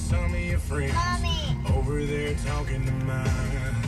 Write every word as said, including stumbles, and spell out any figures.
some of your friends Mommy. over there talking to mine.